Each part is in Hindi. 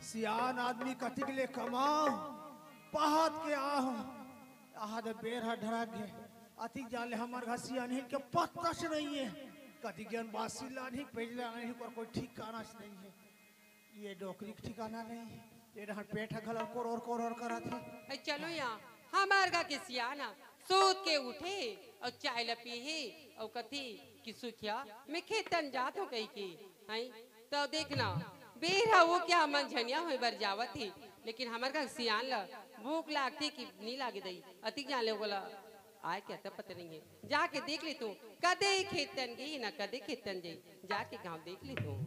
सियान आदमी कथी के लिए कमाओ पहाड़ के आहो आहा दे बेर ढरा गए अति जाले हमार घर सियान के पत्ता से नहीं है कथी ज्ञान बासी लानी पेजला नहीं पर कोई ठिकाना से नहीं है ये डोकरी ठिकाना नहीं है ये रहन पेट खलर कोर करा थी चलो यहाँ हमार घर के सियाना सूत के उठे और चाय लपी है और कथी कि सुखिया मैं खेतन जात हूँ कहीं की हैं तो देखना बेरा वो क्या मन झनिया हुई बर जावत थी लेकिन हमार का सियान ला भूख लागती कि नहीं लागे दई अति जान ले बोला आए क्या तब पता नहीं है जाके देख ली तू कदे खेतन गई ना कदे खेतन गई जाके गांव देख ली तू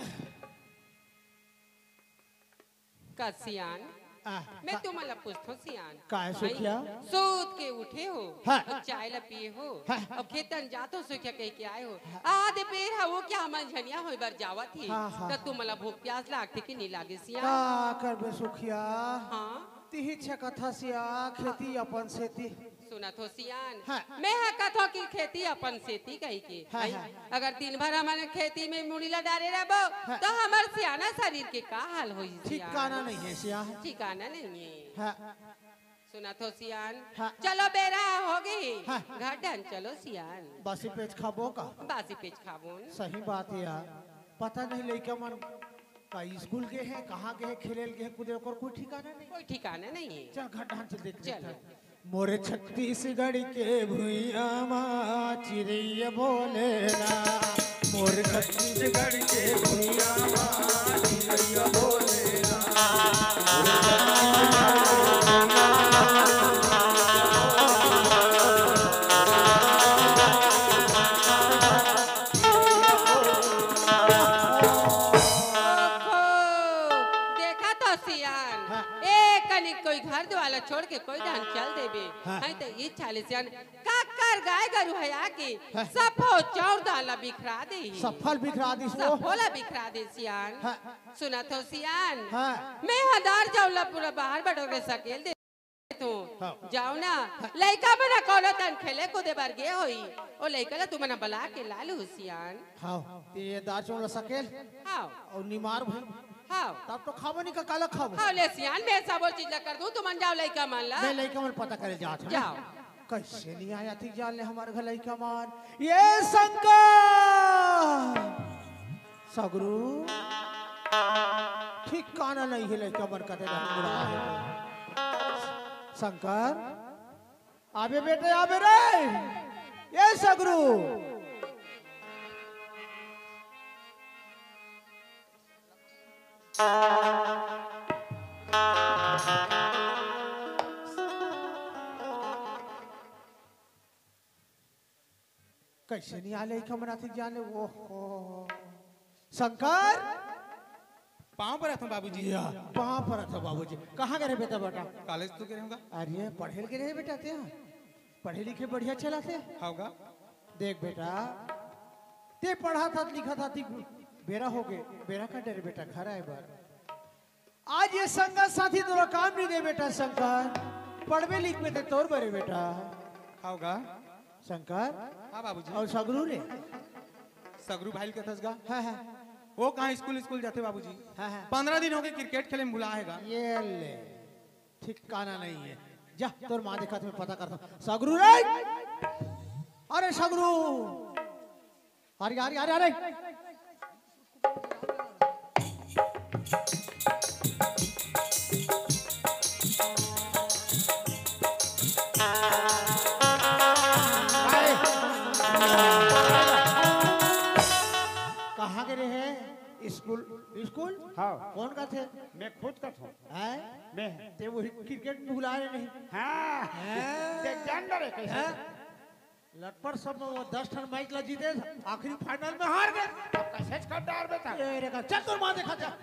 का सियान मैं तुम्हारा पूछता सियान काहे सुखिया सूत के उठे हो और चाय ला पिए हो और खेतन जातो सुखिया कह के आए हो आधे पेड़ है वो क्या मन झनिया हो बर जावा थी तो तुम्हारा भूख प्यास लागती कि नहीं लागे सियान का करबे सुखिया हाँ तिही कथा सिया खेती अपन सेती सुना थो सियान मैं है कथो की खेती अपन सेती कही के अगर दिन भर हमारे खेती में मुड़ीला डाले रहो तो हमारे सियाना शरीर के का हाल होई ठिकाना नहीं है सिया ठिकाना नहीं है सुना थो सियान चलो बेरा हो गई घाटन चलो सियान बासी पेच खाबो का बासी पेच खाबो सही बात है यार पता नहीं लइका मन का स्कूल के हैं कहाँ के हैं खेलेल के हैं कुछ और कोई ठिकाना नहीं है चल घाटन चल देख चल मोरे छत्तीसगढ़ के भुइया माँ चिड़ैया बोलेला मोरे छत्तीसगढ़ के भुइया माँ चिड़ैया बोलेला देखा तो सियान कोई घर द्वाला छोड़ के कोई डान चल देबे हैं तो ये चाले सियान काकर गाय गरु है आके सफो चौर दाला बिखरा दे सफल बिखरा दी सफोला बिखरा दे सियान सुना तो सियान मैं हदार जाऊला पूरा बाहर बटोरे सकेल दे तू जाओ ना लइका बना कोनो तन खेले कूदे बार गे होई ओ लइका ला तू मना बला के लालू सियान हां ते दार चोला सकेल हां और निमार भई हाँ तब तो खाबो नहीं का काला खाबो हाँ ले सियान मैं सब चीज ला कर दूं तुम जाओ लइका मान ला मैं लइका मन पता करे जात जाओ कैसे नहीं आया थी जान ले हमारे घर लइका मान ये शंकर सगरू ठिकाना नहीं है लइका मन कते मुड़ा है शंकर आबे बेटे आबे रे ये सगरू कैसे नहीं आले कमरा थी जाने वो शंकर पाँव पर था बाबूजी पाँव पर था बाबूजी कहाँ गए बेटा बेटा कॉलेज तो गए होगा अरे पढ़े के रहे बेटा ते पढ़े लिखे बढ़िया चला थे होगा देख बेटा ते पढ़ा था लिखा था ती बेरा हो गए बेरा का डर बेटा घर आए बार आज ये संगत साथी तो काम नहीं दे बेटा शंकर पढ़वे लिख में थे तोर बरे बेटा होगा शंकर हाँ बाबूजी और सगरू रे सगरू भाई के थसगा हाँ हाँ वो कहाँ स्कूल जाते बाबूजी हाँ हाँ 15 दिन हो गए क्रिकेट खेले में बुलाएगा ये ले ठिकाना नहीं है जा तोर माँ देखा तुम्हें पता करता सगरू रे अरे सगरू अरे अरे अरे अरे कहाँ के रहे स्कूल स्कूल हाँ कौन का थे मैं खुद का था हैं मैं ते वो क्रिकेट में बुला रहे नहीं हाँ देख जान रहे कैसे लटपर सब में वो 10 टन मैच ला जीते आखिरी फाइनल में हार गए अब कैसे कर डाल बेटा ये रे का चल तोर मां देखा चल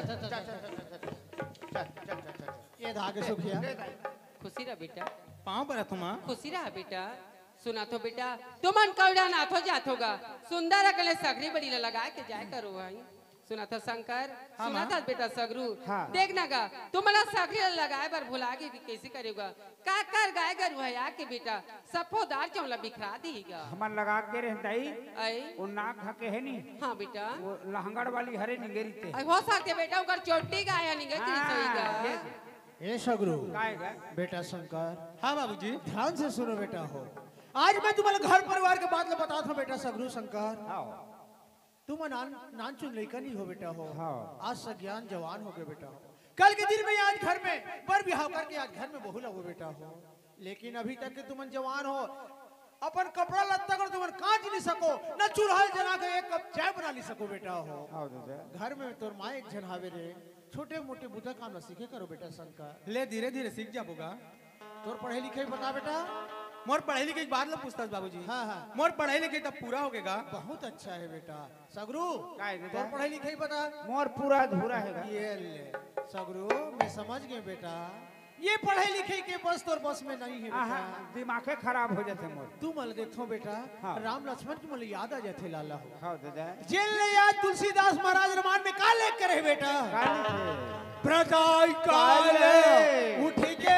ये धागे सुखिया खुशी रहा बेटा पाँव पर तुम खुशी रहा बेटा सुना तो बेटा तुमन कौड़ा नाथो जात होगा सुंदर अकले सगरी बड़ी लगा के जाए करो भाई सुना था शंकर, हाँ, सुना माँ। था बेटा सगरू। हाँ। देखना गा तुम्हारा सगरी लगाए बार भुला के भी कैसे करेगा, का कर गाय गर भया के बेटा सफोदार चौला बिखरा देगा। हमार लगा के रहताई आई वो नाक हके है नी हाँ बेटा वो लहंगड़ वाली हरे निगेरी ते आई हो सकते बेटा उकर चोटी गाय नहीं गई सहीगा। ए सगरू गाएगा बेटा शंकर हाँ बाबूजी। ध्यान से सुनो बेटा हो। आज मैं तुम्हारे घर परिवार के बात बताता हूँ बेटा सगरू शंकर। हाँ तुम नान चुन लड़का नहीं हो बेटा हो। हाँ। आज सज्ञान जवान हो गए बेटा हो। कल के दिन में आज घर में बर बिहाव करके आज घर में बहू लगो बेटा हो। लेकिन अभी तक के तुम जवान हो, अपन कपड़ा लत्ता कर तुम कांच नहीं सको, न चूल्हा जला के एक कप चाय बना नहीं सको बेटा हो। हाँ दादा घर में तोर माँ एक जन हावे रे, छोटे मोटे बुता काम न सीखे करो बेटा शंकर। ले धीरे धीरे सीख जाबोगा। तोर पढ़े लिखे बता बेटा। मोर पढ़ाई लिखाई के बाद लो पूछतास बाबूजी। हाँ हाँ मोर पढ़ाई लिखाई तब पूरा हो गएगा। बहुत अच्छा है बेटा सगरू। काय बेटा? तोर पढ़े लिखे बता। मोर पूरा अधूरा है ये ले सगरू मैं समझ गए बेटा, ये पढ़े लिखे के बस तोर बस में नहीं है बेटा। दिमागे खराब हो जाते मोर। तू मल देखो बेटा हाँ। राम लक्ष्मण की मल याद आ जाते लाला हो। हाँ दादा जेल ले याद तुलसीदास महाराज रामायण में का लेख करे बेटा। गाली थे प्रदाय काले उठ के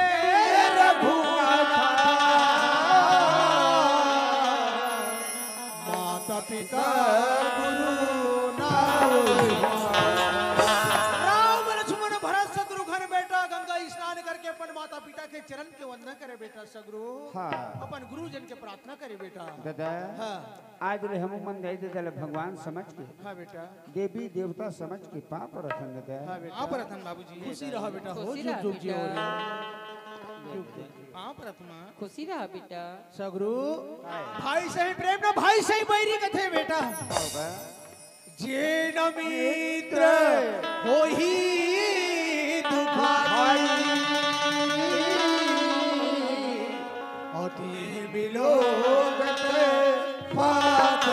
माता पिता गुरु राम लक्ष्मण भरत शत्रुघ्न बेटा गंगा स्नान करके अपन माता पिता के चरण के वंदना करे बेटा सगरू। हाँ। अपन गुरुजन के प्रार्थना करे बेटा। दादा हाँ आज रे हम मन दे दे भगवान समझ के हाँ बेटा देवी देवता समझ के पाप रखन दादा। हाँ बेटा हाँ प्रथम बाबूजी। खुशी रहो बेटा हो खुशी जुग रहो जुग जियो बेटा। रे। हाँ प्रथमा। खुशी रहा बेटा। सगरू भाई से ही प्रेम ना भाई से ही बैरी कथे बेटा। होगा जे न मित्र हो ही दुखाई अति बिलोगते फात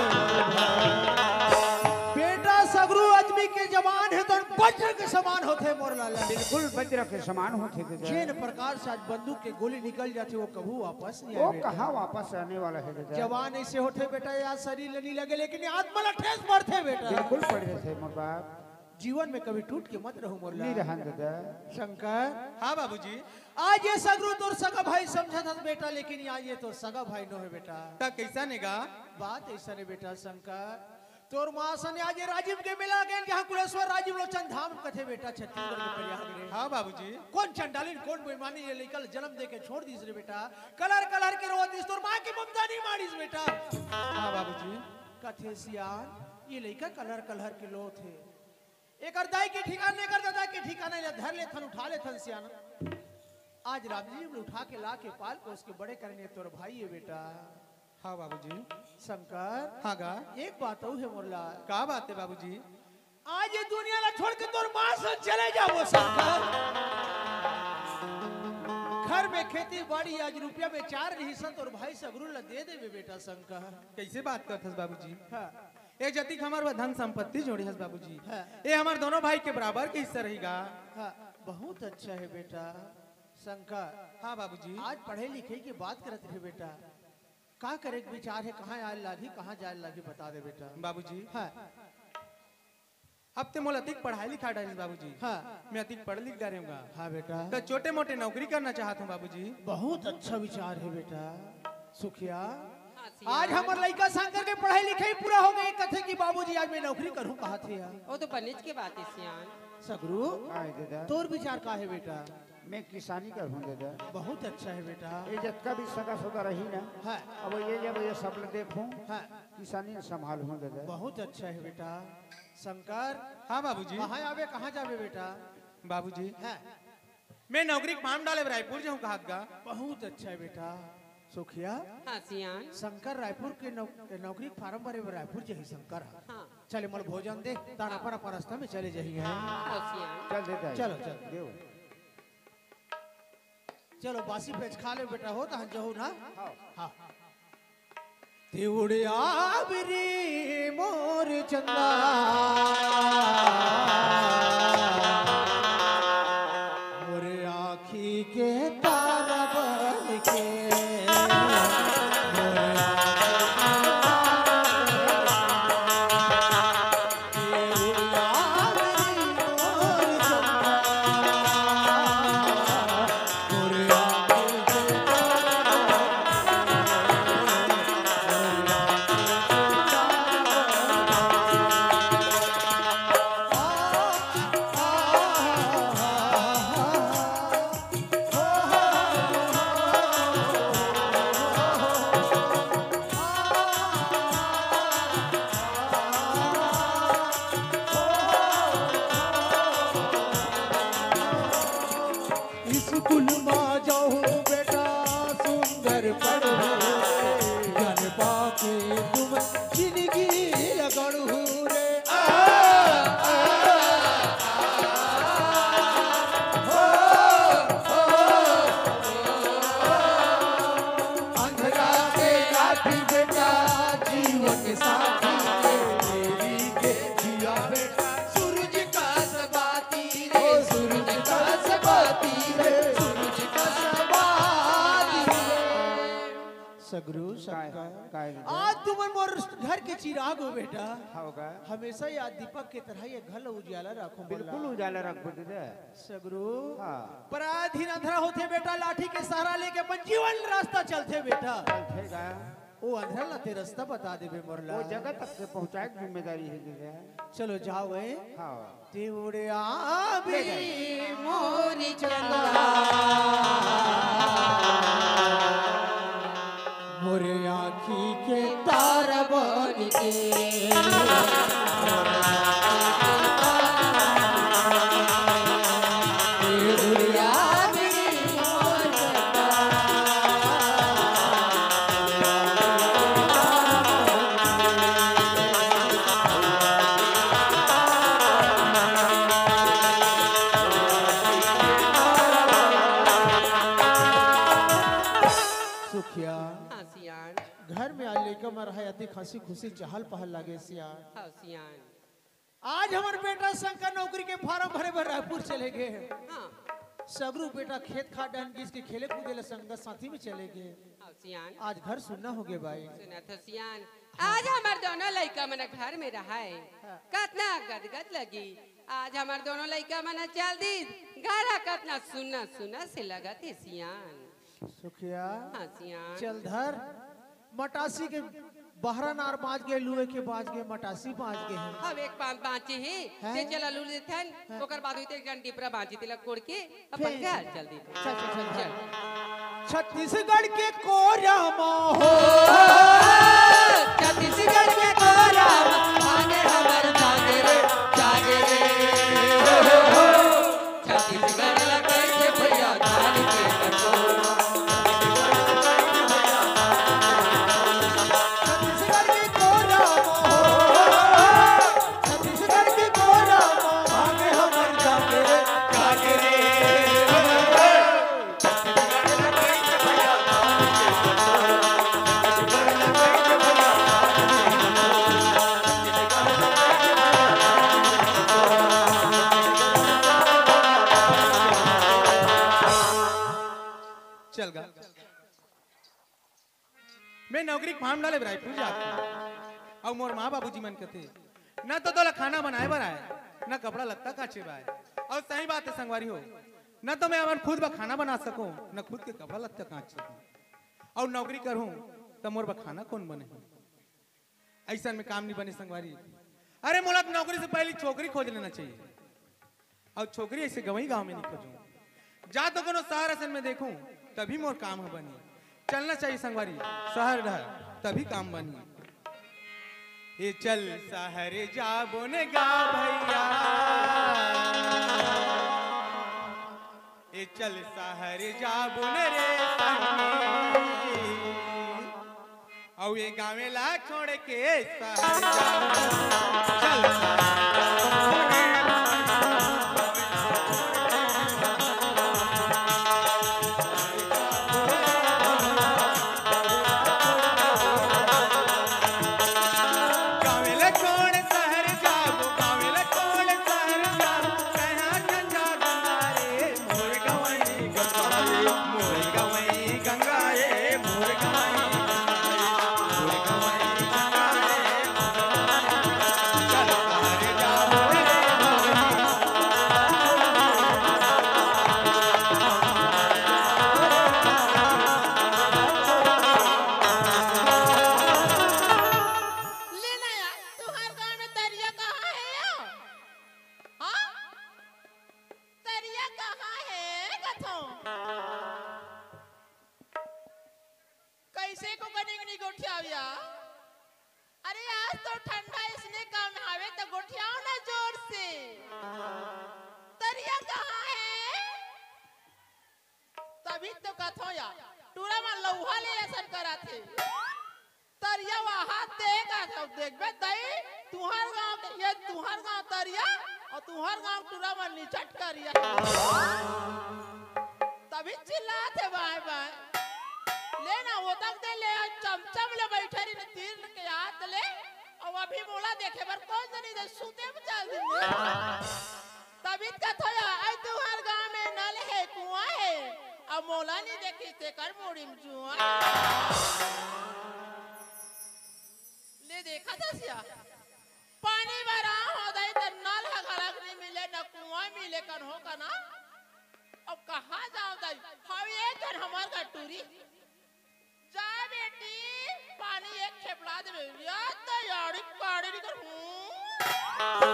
बेटा सगरू आदमी के जवान है तो वज्र के समान होते मोर लाला। बिल्कुल वज्र के समान होते दादा। जिन प्रकार से आज बंदूक के गोली निकल जाती वो कभी वापस नहीं वो आए बेटा। कहाँ वापस आने वाला है दादा। जवान ऐसे होते बेटा यार शरीर नहीं लगे लेकिन आत्मा ला ठेस मरते बेटा। बिल्कुल पड़ जाते मोर बाप। जीवन में कभी टूट के मत रहो मोर नहीं लाल। रहन दादा। शंकर हाँ बाबूजी। आज ये सगरू तोर सगा भाई समझा था बेटा, लेकिन आज ये तो सगा भाई न है बेटा। तब कैसा नेगा? बात ऐसा नहीं बेटा शंकर। तोर माँ सने आज ये राजीव के मिला गए जहाँ कुलेश्वर राजीव लोचन धाम कथे बेटा छत्तीसगढ़ के प्रयाग रे। हाँ बाबूजी। कौन चंडालिन कौन बेईमानी ये लेकर जन्म दे के छोड़ दीस रे बेटा। कलर कलर के रोतीस तोर माँ की ममता नहीं मारीस बेटा। हाँ बाबूजी। कथे सियान ये लेकर कलर कलर के लो थे। एक दाई के ठिकाने कर दादा के ठिकाने ले धर ले थन उठा ले थन सियान। आज रामजी ने उठा के ला के पाल को उसके बड़े करने तोर भाई है बेटा। हाँ बाबूजी। शंकर हाँ गा। एक बात और है मोरला। का बात है बाबूजी? आज ये दुनिया ला छोड़ के तोर माँ से चले जाओ शंकर। घर में खेती बाड़ी आज रुपया में 4 हिस्सा तोर भाई सगरू ला दे देवे बेटा शंकर। कैसे बात करथस बाबूजी? हाँ ए जतिक हमार वह धन संपत्ति जोड़ी हस बाबूजी। हाँ। ए हमार दोनों भाई के बराबर के हिस्सा रहेगा। हाँ बहुत अच्छा है बेटा शंकर। हाँ बाबूजी। आज पढ़े लिखे की बात करते थे बेटा। का करे विचार है कहाँ आए लागी कहाँ जाए लागी बता दे बेटा। बाबूजी हाँ अब ते मोल अधिक पढ़ाई लिखा डालिस बाबूजी। हाँ मैं अधिक पढ़ लिख डालूंगा हाँ बेटा तो छोटे मोटे नौकरी करना चाहता हूँ बाबूजी। बहुत अच्छा विचार है बेटा सुखिया। हाँ, सियान। आज हमारे लड़का शंकर के पढ़ाई लिखाई पूरा हो गई कथे की बाबूजी आज मैं नौकरी करूँ कहा थे यार। वो तो बनिज के बात है सियान। सगरू आए दादा तोर विचार का है बेटा। मैं किसानी कर हूँ दादा। बहुत अच्छा है बेटा। ये जत्का भी सगा सौदा रही ना हाँ अब ये जब ये सब देखूं हाँ किसानी संभाल हूँ दादा। बहुत अच्छा है बेटा शंकर। हाँ बाबूजी। कहाँ आवे कहाँ जावे बेटा। बाबूजी हाँ मैं नौकरी फार्म डाले रायपुर जाऊँ कहा गा। बहुत अच्छा है बेटा सुखिया। हाँ सियान। शंकर रायपुर के नौकरी फार्म भरे रायपुर जे शंकर हाँ चले मल भोजन दे तारा पर रास्ता में चले जाइए। हाँ सियान। चल देता है। चलो, चलो। देव चलो बासी पेच खा ले बेटा हो तो जहू ना। हाँ। हाँ तिउड़िया बिरी मोर चंदा मोर आखी के तारा बन के मोर के तुम जिंदगी लगड़ू रे अंधरा के लाठी बेटा जीवन के साथी के तेरी के जिया बेटा सूरज का सबाती रे सूरज का सबाती रे सूरज का सबाती रे सगरू सबका आज तुम मोर घर के चिराग हो बेटा होगा हमेशा याद दीपक की तरह ये घर उजाला रखो बिल्कुल उजाला रख दे सगरू हाँ पराधीन अंधरा होते बेटा लाठी के सहारा लेके अपन जीवन रास्ता चलते बेटा चलतेगा वो अंधरा लाते रास्ता बता देबे मोरला वो जगह तक के पहुंचाए की जिम्मेदारी है दीदी चलो जाओ है हाँ तेरे आबी मोरी चंदा मोरे आँखी के तारा बन के सुखिया हाँ सियान घर में आले के मर है अति खसी खुशी चहल पहल लागे सियान हाँ सियान आज हमारे बेटा शंकर नौकरी के फार्म भरे भर रायपुर चले गए हाँ सगरू बेटा खेत खाद डान के इसके खेले कूदे ला संगत साथी में चले गए हाँ सियान आज घर सुनना हो गए भाई सुना था सियान आज हमार दोनों लड़का मन घर में रहा है कितना गदगद लगी आज हमार दोनों लड़का मन चल दी घर कितना सुना सुना से लगा थे सियान सुखिया हाँ सियान चल धर मटासी के बहरा नार बाज गए लुए के बाज गए मटासी बाज गए हैं अब एक पांच बाँचे हैं ते चला लूल देथन ओकर बाद होते एक डिपरा बाँची तिलक कोड़ के अपन घर चल दी चल चल चल चल छत्तीसगढ़ के कोरमा हो छत्तीसगढ़ के कोराम आगे हमर जागे रे छत्तीसगढ़ ला कैसे भैया धान के कटोरा छत्तीसगढ़ के कोरमा हो छत्तीसगढ़ के कोरमा आगे हमर जागे रे चल गा मैं नौकरी फार्म डाले रायपुर जाता और मोर माँ बाबूजी मन कहते न तो तोला खाना बनाए बर आए न कपड़ा लगता काचे बाय और सही बात है संगवारी हो न तो मैं अपन खुद बा खाना बना सकूं न खुद के कपड़ा लगता काचे और नौकरी करूं तो मोर बा खाना कौन बने ऐसा में काम नहीं बने संगवारी अरे मोला नौकरी से पहले छोकरी खोज लेना चाहिए और छोकरी ऐसे गवई गांव में नहीं खोजूं जा तो कोनो शहर असन में देखूं तभी मोर काम है बनी चलना चाहिए संगवारी शहर ढह तभी काम बनी ये चल शहर जा बोने गा भैया ये चल शहर जा बोने रे संगी और ये गाँव ला छोड़ के शहर जा चल तभी तो कथो या टूरा में लौहा ले ऐसा करा थे तरिया जात हो देखबे दई तुहार गांव ये तुहार गांव तरिया और तुहार गांव टूरा में निचट करिया तभी चिल्लाते बाय बाय लेना वो तक दे ले चमचम ले बैठे रही तीर के हाथ ले और अभी मोला देखे पर कौन जनी दे सूते में चल दी तभी कथा आई तुहार गांव में नल है कुआं है अब मोला नहीं देखी ते कर मोड़ी में जुआ ले देखा था सिया पानी भरा हो गई तो नल है गलत नहीं मिले न कुआं मिले कर हो का ना अब कहाँ जाओ गई हम ये कर हमार का टूरी जा बेटी पानी एक खेपला दे याद तो यारी पाड़ी नहीं कर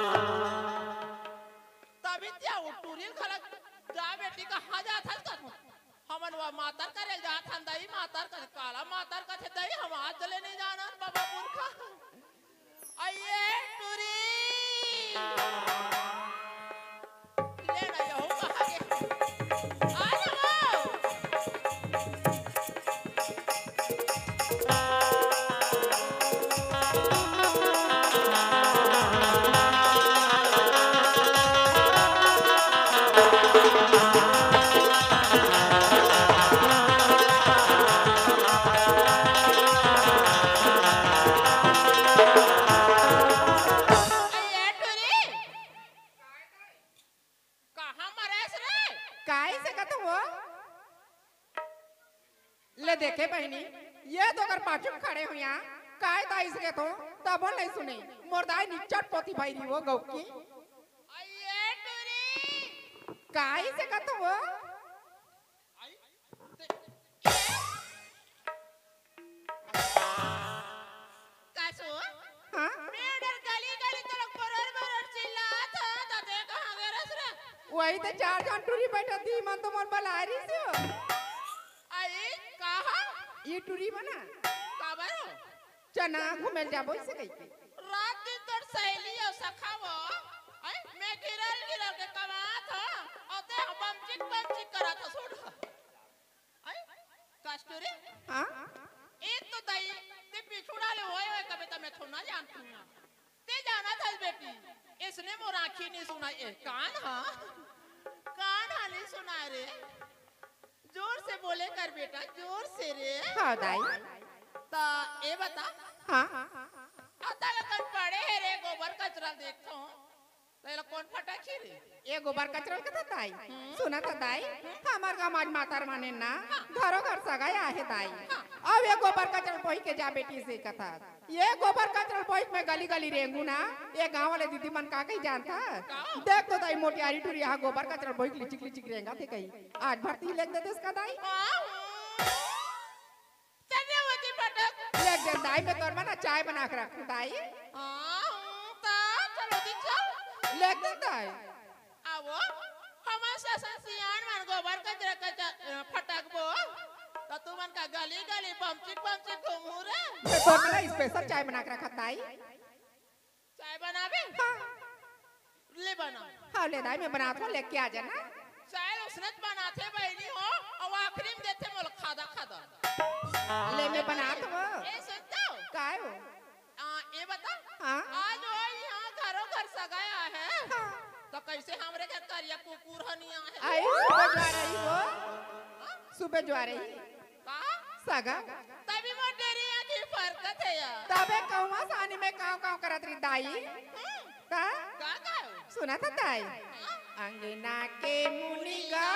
तभी क्या वो टूरी गलत जा बेटी कहाँ जाता है हमन वो मातर करे जात हम दई मातर का काला मातर का थे दई हम आज चले नहीं जाना बाबा पुरखा आइए टूरी ले ना यो कहाँ के आ जाओ देखे बहनी ये तो अगर पाछू खड़े हो यहाँ काय ताई से तो तब नहीं सुने मोरदाई निचट पोती भाई री वो गौ की काय से का तो वो कासो हाँ मेडर गली गली तरफ बरोबर चिल्लात तो देखा हगे रस रे वही तो चार जन टूरी बैठा थी मन तो मोर बला रही से ये टूरी बना काबरो चना घूमे जाबो इसे कई रात दिन तोर सहेली और सखावो आई मैं गिरल गिरल के कमात ह और ते बमचिक करा था छोड़ आई कास्टोरी हां एक तो दई ते पिछुड़ा ले होए कबे त मैं थोड़ा जानती हूं ते जाना था बेटी इसने मोर आंखी नहीं सुनाई ए कान नहीं सुना रे जोर से बोले कर बेटा जोर से रे हाँ दाई ता ए बता हाँ आता कन पड़े है रे गोबर कचरा देखतो तेरा कौन फटा खीरे ये गोबर कचरा का था दाई सुना था दाई हमार गांव आज मातार माने ना घरों घर सगाया है दाई अब ये गोबर कचरा पोई के जा बेटी से कथा ये गोबर कचरा पोई में गली गली रेंगू ना ये गांव वाले दीदी मन का कहीं जानता देख तो दाई मोटियारी टूरी यहाँ गोबर कचरा पोई लिचिक रेंगा थे कहीं आज भर्ती लेख दे इसका दाई चन्यावती पटक लेख दे दाई में तोर मना चाय बना के रख दाई चलो दी चल लेख दे दाई आवो हमार ससन सियान मन गोबर कचरा फटक बो तो तू मन का गली गली बमचिक घूमू रे तोर मना स्पेशल चाय बना के रखा दाई चाय बनाबे ले बना हाँ ले दाई मैं बनाता हूँ लेके आ जाना चाय उसने बनाते बहनी हो और आखिरी में देते मोल खादा ले मैं बनाता हूँ ए सुनते हो काय हो ये बता हाँ आज वो यहाँ घरों घर सगाया है तो कैसे हमरे घर करिया कुकुर हनिया है आई सुबह जा रही वो सुबह जा रही कहा सगा तभी मोटेरी की फरकत है यार तबे कहूँ सानी में काव करत रही दाई का का सुना था दाई अंगना के मुनिगा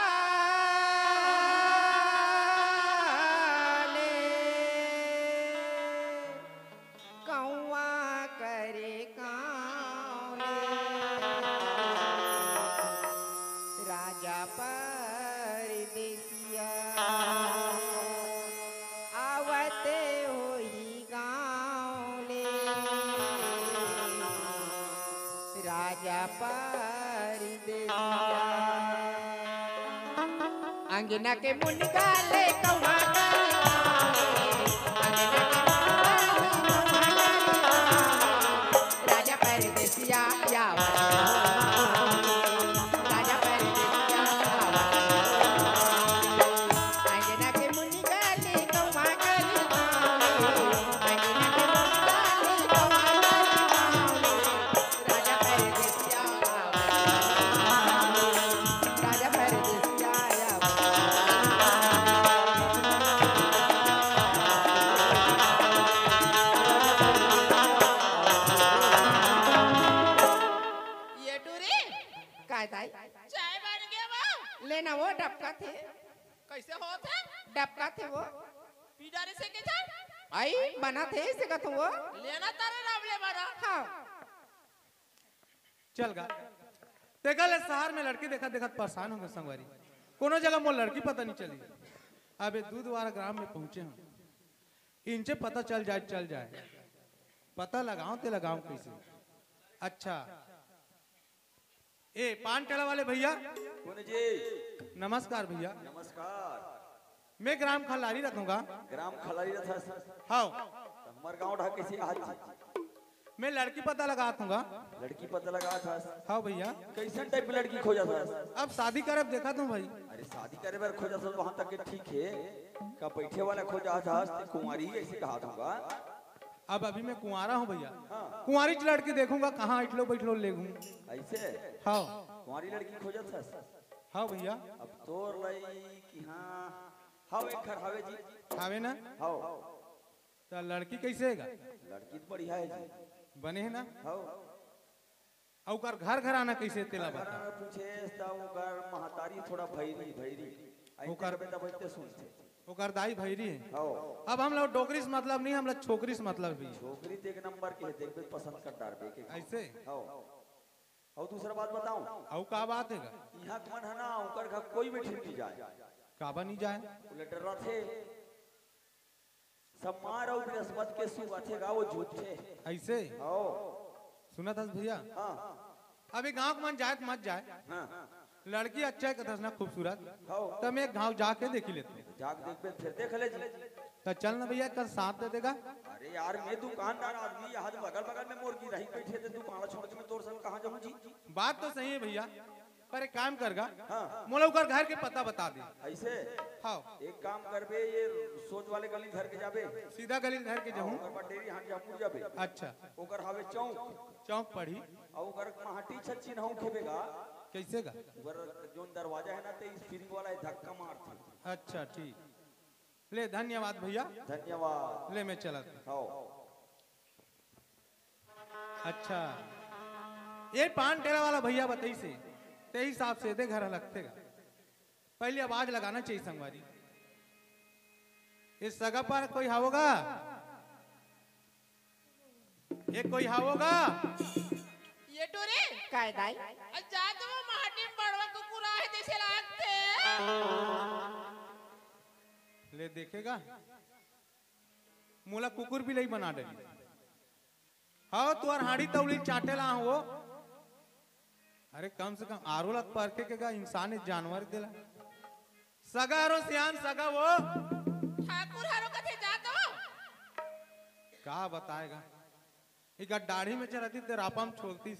कौवा करे काले राजा परदेसिया आवते होई गाँव ले राजा परदेसिया अंगना के मुनिगा ले कौवा राजा परदेसिया राजा परदेसिया अंगना के मुनिगा ले कौवा अंगना के मुनिगा ले डबका थे कैसे होत है डबका थे वो पीडारे से के जान आई बना थे इसे का तो वो लेना तारे रावले बारा हाँ चल गा देखा ले शहर में लड़की देखा देखा परेशान हो गए संगवारी कोनो जगह मोर लड़की पता नहीं चली अबे दूध वाला ग्राम में पहुंचे हम इनसे पता चल जाए पता लगाऊं ते लगाऊं कैसे अच्छा ए पान टेला वाले भैया कौन जी नमस्कार भैया नमस्कार मैं ग्राम खलारी रखूंगा ग्राम खलारी रथा हाँ हमार गांव ढा किसी आज मैं लड़की पता लगा दूंगा लड़की पता लगा था हाँ भैया कैसे टाइप की लड़की खोजा था अब शादी करे देखा तुम भाई अरे शादी करे बार खोजा था वहां तक के ठीक है का बैठे वाला खोजा था कुंवारी ऐसे कहा दूंगा अब अभी मैं कुंवारा हूँ भैया हाँ। कुंवारी लड़की देखूंगा कहाँ इटलो बैठलो ले ऐसे हाँ कुंवारी लड़की खोजा था हाँ भैया अब तोर लई कि हाँ हाँ एक घर हावे जी खावे ना हाँ तो लड़की कैसे है लड़की तो बढ़िया है जी बने है ना हाँ और घर आना कैसे तेला बता पूछे ओकर महतारी थोड़ा भैरी भैरी ओकर बेटा बैठते सुनते ओकर दाई भैरी है हाँ अब हम लोग डोकरी से मतलब नहीं हम लोग छोकरी से मतलब भी छोकरी तो एक नंबर के है देखबे पसंद कर डार बे के ऐसे हाँ और दूसरा बात बताऊं और का बात है यहाँ के मन है ना ओकर घर कोई भी ठीक नहीं जाए काबा नहीं जाए उलट रथे सब मार और बृहस्पति के सुख अथेगा वो झूठे ऐसे हाँ सुना था भैया हाँ अभी गांव के मन जाए तो मत जाए हाँ लड़की अच्छा है कथस ना खूबसूरत हाँ तो मैं गांव जाके देख ही लेते जाग देख बे फिर देख ले जी तो चल ना भैया कल साथ दे देगा अरे यार मैं दुकानदार आदमी यहाँ बगल बगल में मोर की रही बैठे थे दुकान छोड़ के मैं तोर संग कहाँ जाऊँ जी बात तो सही है भैया पर एक काम करगा हाँ मोला ओकर घर के पता बता दे ऐसे हाँ एक काम करबे ये सोच वाले गली घर के जाबे सीधा गली घर के जाऊं ओकर बटेरी हां जापुर जाबे अच्छा ओकर हावे चौक चौक पड़ी और ओकर माटी छच्ची नहु खेबेगा कैसे का ओकर जोन दरवाजा है ना ते स्प्रिंग वाला है धक्का मारती अच्छा ठीक ले धन्यवाद भैया धन्यवाद ले मैं चला हाँ अच्छा ये पान टेरा वाला भैया बताई से ते हिसाब से दे घर लगते पहले आवाज लगाना चाहिए संगवारी इस जगह पर कोई हावोगा ये कोई हावोगा ये टोरे काय दाई जा तो माटी में बड़वा कुकुरा है जैसे लागते ले देखेगा मोला कुकुर भी नहीं बना डरी हाँ तुअर हाड़ी तौली चाटे ला हो अरे कम से कम आरो लग परखे के का इंसान जानवर दिला सगा आरो सियान सगा वो ठाकुर हारो कथे जातो का बताएगा एक दाढ़ी में चढ़ती तेरा आपम छोड़ती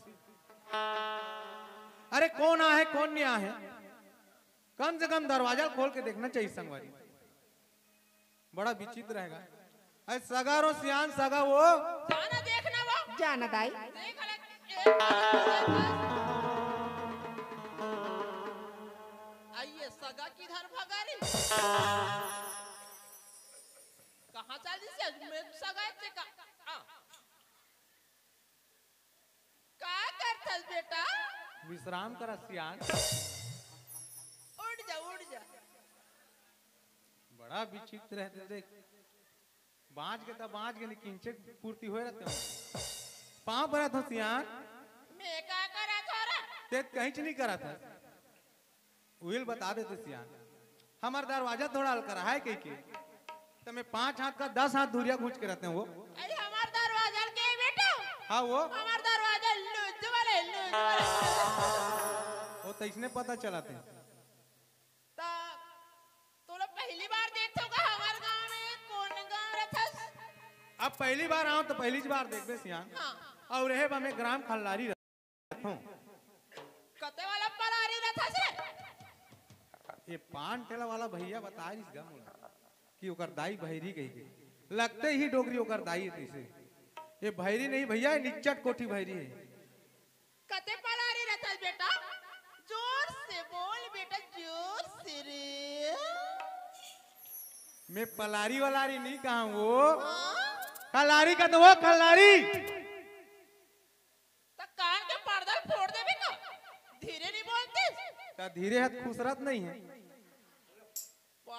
अरे कौन आहे कौन नहीं आहे कम से कम दरवाजा खोल के देखना चाहिए संगवारी बड़ा विचित्र रहेगा अरे सगा आरो सियान सगा वो जाना देखना वो जाना दाई देख ले आइए सगा किधर भगा रे कहाँ चल से मैं सगा से का करथस बेटा विश्राम करा सियान उड़ जा बड़ा विचित्र रहते देख बाँच के तब बाँच के किंचे पूर्ति हो रहते हो पाँव भरा था सियान मैं का करा तोरा ते कहीं नहीं करा था उहिल बता देते सियान हमार दरवाजा थोड़ा हल्का रहा है कहीं के तो मैं 5 हाथ का 10 हाथ दूरिया घूंच के रहते हैं वो अरे हमार दरवाजा के बेटा हाँ वो लूज वाले वो तो इसने पता चला थे ता तो लोग पहली बार देखते होगा हमारे गांव में कौन गांव रहथस अब पहली बार आऊं तो पहली बार देखबे सियान हाँ और रहे मैं ग्राम खल्लारी रहूं कते वाला परारी रहथस रे ये पान ठेला वाला भैया बता रही गा मोला कि ओकर दाई भैरी गई के लगते ही डोगरी ओकर दाई है तैसे ये भैरी नहीं भैया निच्चट कोठी भैरी है कते परारी रहथस बेटा जोर से बोल बेटा जोर से रे मैं पलारी वलारी नहीं कहा वो हाँ? खल्लारी का तो वो खल्लारी तो कान के पर्दा फोड़ देबे का धीरे नहीं बोलते का धीरे हाथ खुसरत नहीं है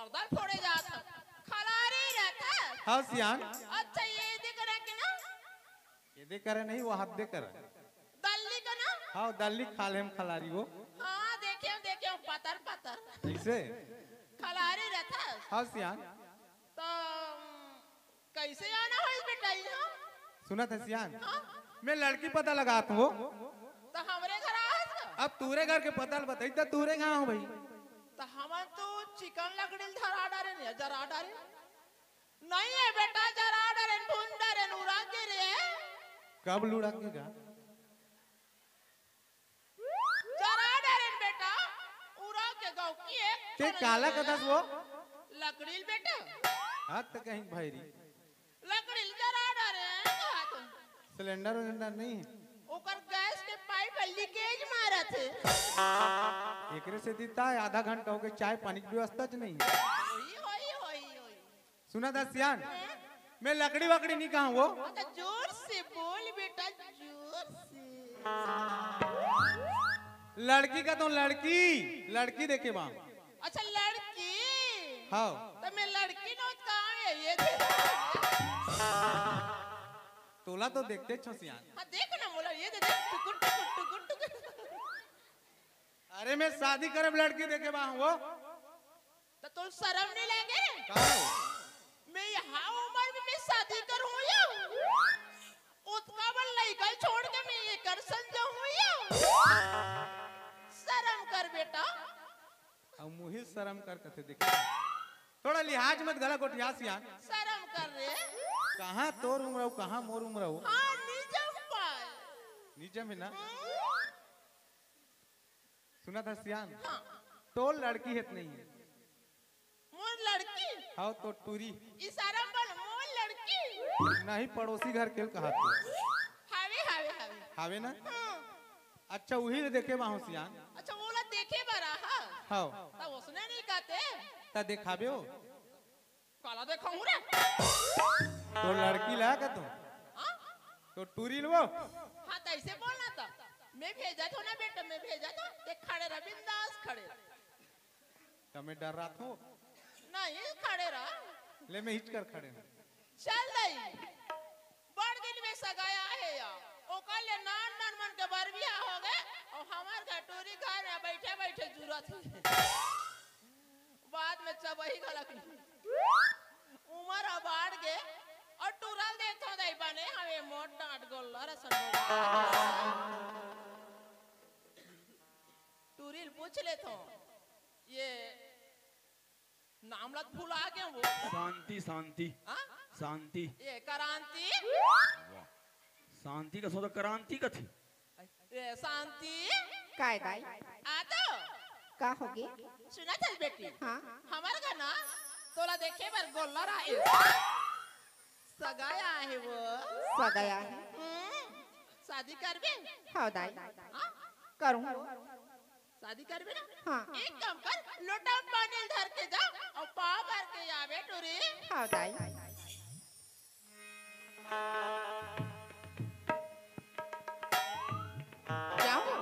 गर्दन फोड़े जाता खलारी रहता। हाँ सियान अच्छा ये देख रहा कि ना ये दे करे नहीं वो हाथ दे कर दल्ली का ना। हाँ दल्ली खाले में खलारी वो हाँ देखे पतर पतर ऐसे खलारी रहता। हाँ सियान तो कैसे आना है इस बेटा यहाँ? सुना था सियान मैं लड़की पता लगाता हूँ तो हमारे घर आ अब तूरे घर के पता बताई तो तूरे कहाँ हो भाई तो हम तो चिकन लकड़ी धरा डारे नहीं जरा डारे नहीं है बेटा जरा डारे भून डारे उड़ा के रे कब लुढ़केगा जरा डारे बेटा उड़ा के गाँव की एक ते काला कथा वो लकड़ी बेटा हाथ तक कहीं भाईरी लकड़ी जरा डारे सिलेंडर विलेंडर नहीं है ओकर गैस के पाइप लीकेज मारा थे एकरे से दीता है आधा घंटा हो गया चाय पानी की व्यवस्था च नहीं होई सुना था सियान मैं लकड़ी वकड़ी नहीं कहा वो तो जोर से बोल बेटा जोर से लड़की का तो लड़की देखे वहाँ अच्छा लड़की हाँ तो मैं लड़की नोट कहाँ है ये तोला तो देखते छो सियान हाँ देखो ना मोला ये देख टुकुर टुकुर टुकुर टुकुर अरे मैं शादी करे लड़की देखे वहाँ वो तो तुम शर्म नहीं लगे कहाँ मैं यहाँ उम्र में मैं शादी करूँ या उतना बड़ लड़का छोड़ के मैं ये कर समझाऊँ या शर्म कर बेटा अब मुझे शर्म कर कथे देखे थोड़ा लिहाज मत गला कोठिया सियान शर्म कर रे कहाँ तोर उम्र कहाँ मोर उम्र हो हाँ निजम पाल नीचे में ना सुना था सियान हाँ तो लड़की है नहीं है मोर लड़की हाँ तो टूरी इशारा बल मोर लड़की नहीं पड़ोसी घर के कहा तू हावे हावे हावे हावे ना हाँ अच्छा वही देखे वहाँ सियान अच्छा वो ला देखे बरा हाँ हाँ तब उसने नहीं कहते ता देखाबे हो काला देखाऊं रे तो लड़की ला का तुम हाँ तो टूरी लो हाँ तो ऐसे बोलना था मैं भेजा था ना बेटा मैं भेजा था देख खड़े रहा बिंदास खड़े तो मैं डर रहा था नहीं खड़े रहा ले मैं हिच कर खड़े हूँ चल नहीं बड़ दिन में सगाया है या ओकर ले नान नान मन के बर बिया हो गए और हमार घटोरी घर में बैठे बैठे जरूरत है बाद में सब वही गलत उमर अबाड़ गए और टूरल देखो दई बने हमें मोट डांट गोल्ला रसन टूरिल पूछ ले तो ये नाम लग भुला गए वो शांति शांति हाँ? शांति ये क्रांति शांति का सौदा क्रांति का थी ये शांति काय दाई आ तो का होगी सुना चल बेटी हाँ हमारे घर ना तोला देखे पर गोल्ला रहा सगाया है वो सगाया है शादी करबे हाँ दाई हाँ? करूँ शादी करबे ना हाँ एक काम कर लोटा पानी धर के जा और पाव भर के आवे टोरे हाँ दाई जाऊँ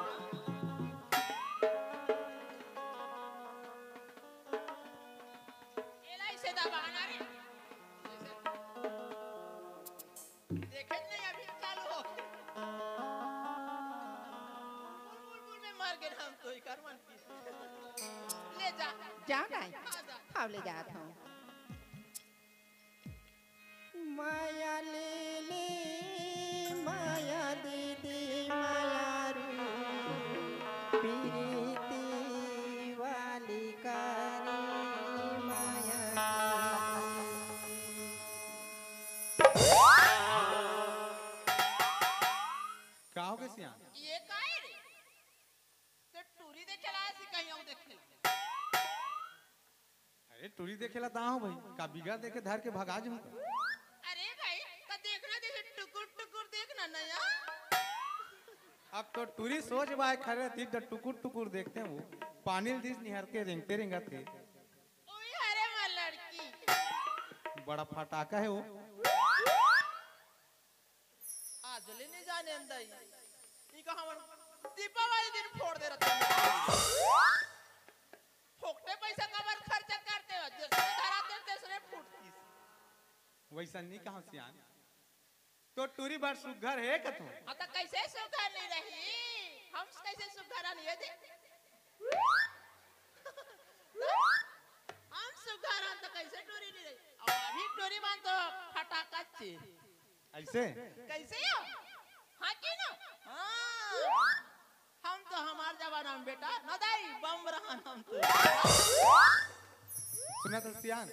एला इसे दबाना रे देखे नहीं अभी चालू हो बुलबुल में मर गए हम तो ही कर मन की ले जा जा दाई हाँ जा हाँ ले जाता हूँ माया ले ले माया दीदी माया रू प्रीति वाली कारी माया का हो गए सियान ये काहे रे तो टूरी देखेला ऐसी कहीं और देखेला अरे टूरी देखेला ता हो भाई का बिगा देखे धर के भगा जम अरे भाई का देखना जैसे टुकुर टुकुर देखना नया अब तो टूरी सोच बाय खरे थी जब टुकुर टुकुर देखते हैं वो पानी दिस निहर के रेंगते रेंगते ओए अरे मां लड़की बड़ा फटाका है वो आज ले नहीं जाने अंदर ये का हमर दीपावली दिन फोड़ दे रहा फोकटे पैसा कबर खर्चा करते हो जैसे घर आते तेसरे फूटती वैसा नहीं कहा सियान तो टूरी बार सुघर है कथो आता कैसे सुघर नहीं रही हम कैसे सुघर नहीं है दे हम सुघर तो कैसे टूरी नहीं रही और अभी टूरी मान तो फटाका चे ऐसे कैसे हो हाँ की ना हाँ हम तो हमार जवाना में बेटा नदाई बम रहा हम तो सुना तो सियान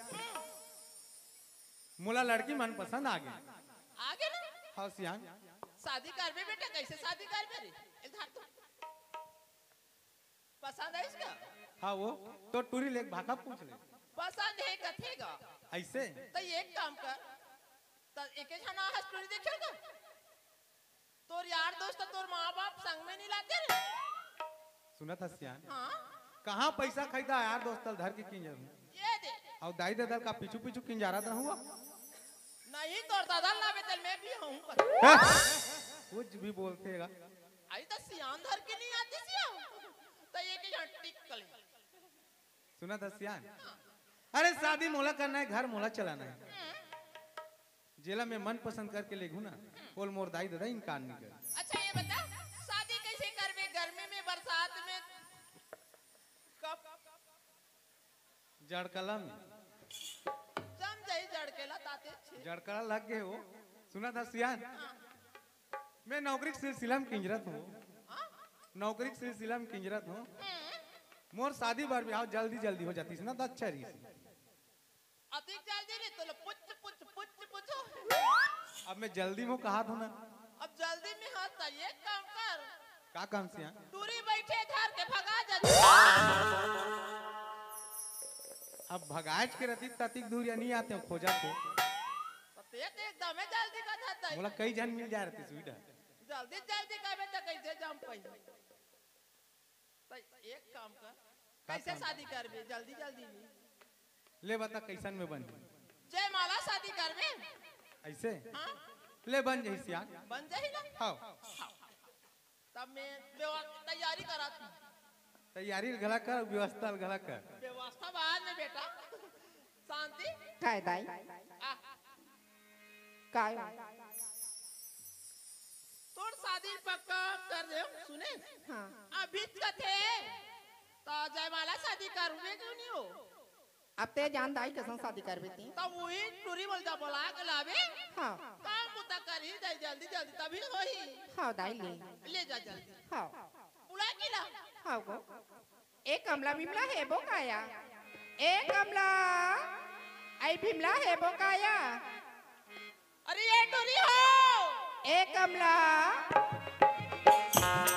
मुला लड़की मन पसंद आ गई आगे ना हाँ सियान शादी कर बे बेटा कैसे शादी कर बे इधर तो पसंद है इसका हाँ वो तो टूरी लेक भाका पूछ ले पसंद है कथेगा ऐसे तो एक काम कर तो एक जना हंस टूरी देखेगा तोर यार दोस्त तोर माँ बाप संग में नहीं लाते रे सुना था सियान हाँ कहाँ पैसा खरीदा यार दोस्त धर के किंजर ये दे और दाई दादा का पीछू पीछू किंजारा था हुआ नहीं तोर दादा लावे तल मैं भी हूँ कुछ भी बोलतेगा आई तो सियान धर के नहीं आती सियान तो ये के यहाँ टिक कले सुना था सियान अरे शादी मोला करना है घर मोला चलाना है जेला में मन पसंद करके ले ना बोल मोर दाई दादा इनकार नहीं कर अच्छा ये बता शादी कैसे करबे गर्मी में बरसात में कब जड़कला में जम जाई जड़केला ताते छे जड़कला लग गए हो सुना था सियान मैं नौकरी के सिलसिला में किंजरत हूँ नौकरी के सिलसिला में किंजरत हूँ मोर शादी बार ब्याह जल्दी जल्दी हो जाती है ना तो अच्छा रही अधिक जल्दी नहीं तो पुछ पुछ पुछ पुछो अब मैं जल्दी में कहा था ना अब जल्दी में हाथ था ये काम कर का काम सियान दूरी बैठे घर के भगा जा अब भगाज के रती ततिक दूर या नहीं आते हो खोजा को ते एकदम जल्दी का जाता है बोला कई जन मिल जा रही सुविधा जल्दी जल्दी करबे तो कैसे जम पाई तो एक काम कर कैसे शादी करबे जल्दी जल्दी में ले बता कैसन में बन जय माला शादी करबे ऐसे हाँ ले बन जाई सियान बन जाही ना हाँ तब मैं तैयारी करा थी तैयारी गला कर व्यवस्था गला कर व्यवस्था बाद में बेटा शांति काय दाई आ काय तोर शादी पक्का कर दे सुने हाँ अभी कथे तो जयमाला शादी करूंगे क्यों नहीं हो अब ते जान दाई कैसे शादी कर बेती तब वही टूरी बोल जा बोला के लावे हाँ काम मुद्दा कर ही जाए जल्दी जल्दी तभी होही हाँ दाई ले जा जल्दी हाँ बुला के ला हाँ गो ए कमला बिमला है बो काया ए कमला आई बिमला है बो काया अरे ये टूरी हो ए कमला